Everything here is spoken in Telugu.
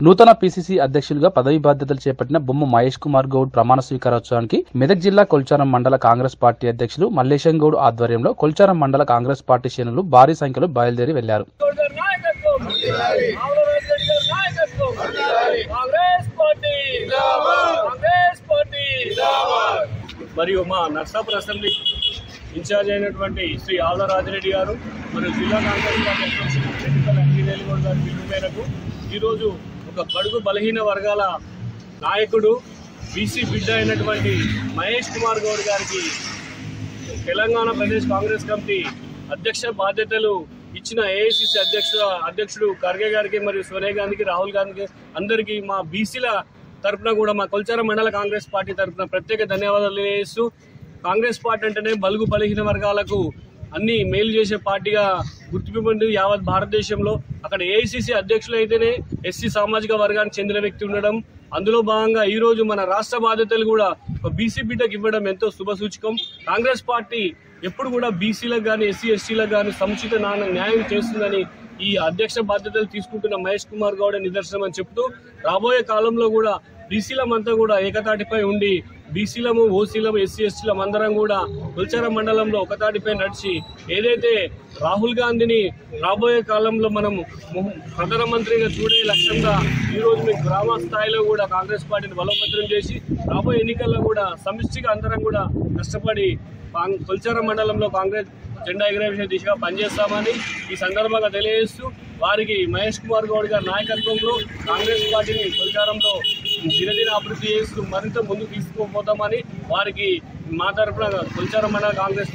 నూతన పీసీసీ అధ్యక్షులుగా పదవి బాధ్యతలు చేపట్టిన బొమ్మ మహేష్ కుమార్ గౌడ్ ప్రమాణ స్వీకారోత్సవానికి మెదక్ జిల్లా కొల్చారం మండల కాంగ్రెస్ పార్టీ అధ్యక్షులు మల్లేశం గౌడ్ ఆధ్వర్యంలో కొల్చారం మండల కాంగ్రెస్ పార్టీ శ్రేణులు భారీ సంఖ్యలో బయలుదేరి వెళ్లారు. మరియు మా నర్సాపూర్ అసెంబ్లీ ఇన్ఛార్జ్ అయినటువంటి శ్రీ ఆళ్ల రాజిరెడ్డి గారు మరియు జిల్లా కాంగ్రెస్ పార్టీ అధ్యక్షులు ఎన్నికల అంగినేని గౌడ్ గారి పిలుపు మేరకు ఈరోజు ఒక బడుగు బలహీన వర్గాల నాయకుడు బీసీ బిడ్డ అయినటువంటి మహేష్ కుమార్ గౌడ్ గారికి తెలంగాణ ప్రదేశ్ కాంగ్రెస్ కమిటీ అధ్యక్ష బాధ్యతలు ఇచ్చిన ఏఐసిసి అధ్యక్షుడు ఖర్గే గారికి మరియు సోనియా గాంధీకి, రాహుల్ గాంధీకి అందరికీ మా బీసీల తరఫున కూడా మా కొల్చారం మండల కాంగ్రెస్ పార్టీ తరఫున ప్రత్యేక ధన్యవాదాలు తెలియజేస్తూ, కాంగ్రెస్ పార్టీ అంటేనే బలుగు బలహీన వర్గాలకు అన్ని మేలు చేసే పార్టీగా గుర్తింపు యావత్ భారతదేశంలో. అక్కడ ఏఐసిసి అధ్యక్షులు అయితేనే ఎస్సీ సామాజిక వర్గానికి చెందిన వ్యక్తి ఉండడం, అందులో భాగంగా ఈ రోజు మన రాష్ట్ర బాధ్యతలు కూడా బీసీ బిడ్డకు ఇవ్వడం ఎంతో శుభసూచకం. కాంగ్రెస్ పార్టీ ఎప్పుడు కూడా బీసీలకు కానీ ఎస్సీ ఎస్టీలకు కానీ సముచిత న్యాయం చేస్తుందని ఈ అధ్యక్ష బాధ్యతలు తీసుకుంటున్న మహేష్ కుమార్ గౌడ్ నిదర్శనం అని చెప్తూ, రాబోయే కాలంలో కూడా బీసీలమంతా కూడా ఏకతాటిపై ఉండి బీసీలము, ఓసీలము, ఎస్సీ ఎస్టీలం అందరం కూడా కొల్చారం మండలంలో ఒకతాటిపై నడిచి ఏదైతే రాహుల్ గాంధీని రాబోయే కాలంలో మనం ప్రధానమంత్రిగా చూడే లక్ష్యంగా ఈరోజు మేము గ్రామ స్థాయిలో కూడా కాంగ్రెస్ పార్టీని బలోపేతం చేసి రాబోయే ఎన్నికల్లో కూడా సమిష్టిగా అందరం కూడా కష్టపడి కొల్చారం మండలంలో కాంగ్రెస్ జెండా ఎగరవేసే దిశగా పనిచేస్తామని ఈ సందర్భంగా తెలియజేస్తూ, వారికి మహేష్ కుమార్ గౌడ్ గారి నాయకత్వంలో కాంగ్రెస్ పార్టీని కొల్చారంలో దినదిన అభివృద్ధి చేస్తూ మరింత ముందుకు తీసుకుపోతామని వారికి మా తరఫున కొల్చారం మండల కాంగ్రెస్